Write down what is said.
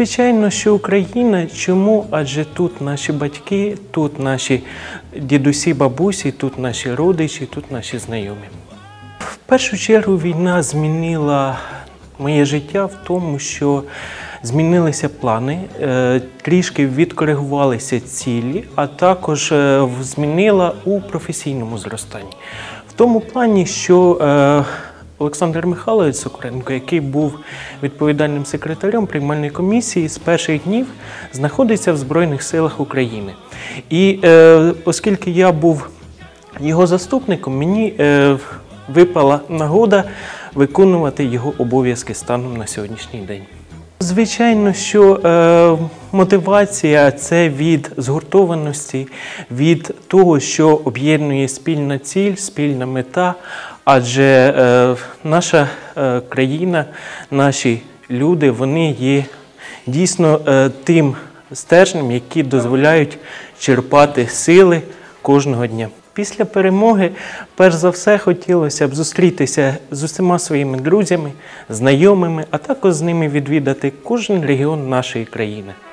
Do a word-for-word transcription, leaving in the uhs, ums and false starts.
Звичайно, що Україна. Чому? Адже тут наші батьки, тут наші дідусі, бабусі, тут наші родичі, тут наші знайомі. В першу чергу війна змінила моє життя в тому, що змінилися плани, трішки відкоригувалися цілі, а також змінила у професійному зростанні. В тому плані, що Олександр Михайлович Сокуренко, який був відповідальним секретарем приймальної комісії, з перших днів знаходиться в Збройних силах України. І е, оскільки я був його заступником, мені е, випала нагода виконувати його обов'язки станом на сьогоднішній день. Звичайно, що е, мотивація – це від згуртованості, від того, що об'єднує спільна ціль, спільна мета, адже е, наша е, країна, наші люди, вони є дійсно е, тим стержнем, які дозволяють черпати сили кожного дня. Після перемоги, перш за все, хотілося б зустрітися з усіма своїми друзями, знайомими, а також з ними відвідати кожен регіон нашої країни.